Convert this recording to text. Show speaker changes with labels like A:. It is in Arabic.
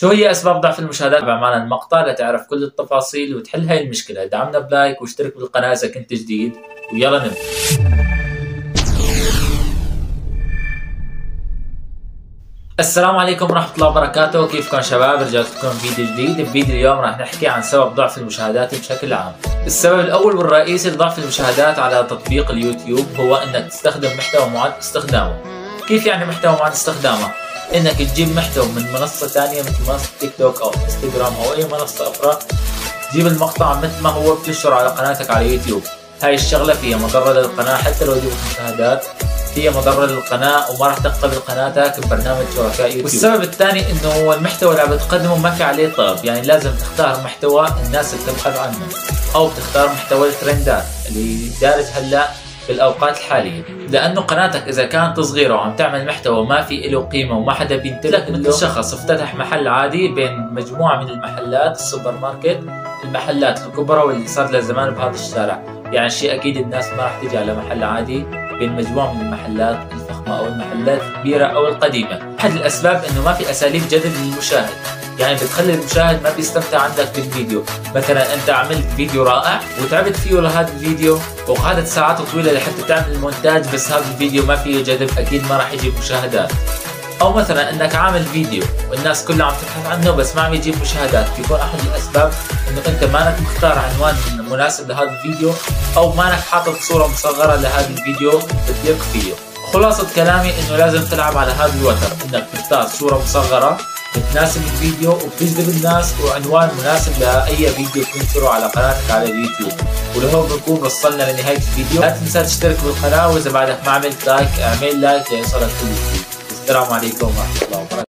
A: شو هي أسباب ضعف المشاهدات؟ تابع معنا المقطع لتعرف كل التفاصيل وتحل هاي المشكلة. دعمنا بلايك واشترك بالقناة إذا كنت جديد، ويلا نبدأ. السلام عليكم ورحمة الله وبركاته، كيفكم شباب؟ رجعت لكم فيديو جديد. بفيديو اليوم راح نحكي عن سبب ضعف المشاهدات بشكل عام. السبب الأول والرئيسي لضعف المشاهدات على تطبيق اليوتيوب هو إنك تستخدم محتوى معاد استخدامه. كيف يعني محتوى معاد استخدامه؟ إنك تجيب محتوى من منصة ثانية مثل منصة تيك توك أو انستغرام أو أي منصة أخرى، تجيب المقطع مثل ما هو بتنشره على قناتك على يوتيوب. هاي الشغلة فيها مضرة للقناة، حتى لو جبت مشاهدات هي مضرة للقناة وما راح تقبل قناتك ببرنامج شركاء يوتيوب. والسبب الثاني انه المحتوى اللي عم بتقدمه ما في عليه طلب، يعني لازم تختار محتوى الناس اللي تبحث عنه، او تختار محتوى الترندات اللي دارج هلا بالاوقات الحالية. لانه قناتك اذا كانت صغيرة وعم تعمل محتوى ما في له قيمة وما حدا بينتبه له، مثل شخص افتتح محل عادي بين مجموعة من المحلات، السوبر ماركت، المحلات الكبرى واللي صار لها زمان بهذا الشارع، يعني شيء اكيد الناس ما راح تجي على محل عادي بين مجموعة من المحلات الفخمة أو المحلات الكبيرة أو القديمة. أحد الأسباب إنه ما في أساليب جذب للمشاهد، يعني بتخلي المشاهد ما بيستمتع عندك بالفيديو. مثلا أنت عملت فيديو رائع وتعبت فيه لهذا الفيديو وقعدت ساعات طويلة لحتى تعمل المونتاج، بس هذا الفيديو ما فيه جذب، أكيد ما راح يجيب مشاهدات. أو مثلا إنك عامل فيديو والناس كلها عم تبحث عنه بس ما عم يجيب مشاهدات، بيكون أحد الأسباب إنه أنت مانك مختار عنوان مناسب لهذا الفيديو، أو مانك حاطط صورة مصغرة لهذا الفيديو بتليق فيه. خلاصة كلامي إنه لازم تلعب على هذا الوتر، إنك تختار صورة مصغرة بتناسب الفيديو وبتجذب الناس، وعنوان مناسب لأي فيديو تنشره على قناتك على اليوتيوب. ولهون بنكون وصلنا لنهاية الفيديو. لا تنسى تشترك بالقناة، وإذا بعدك ما عملت لايك اعمل لايك ليصلك كل جديد. السلام عليكم ورحمة الله وبركاته.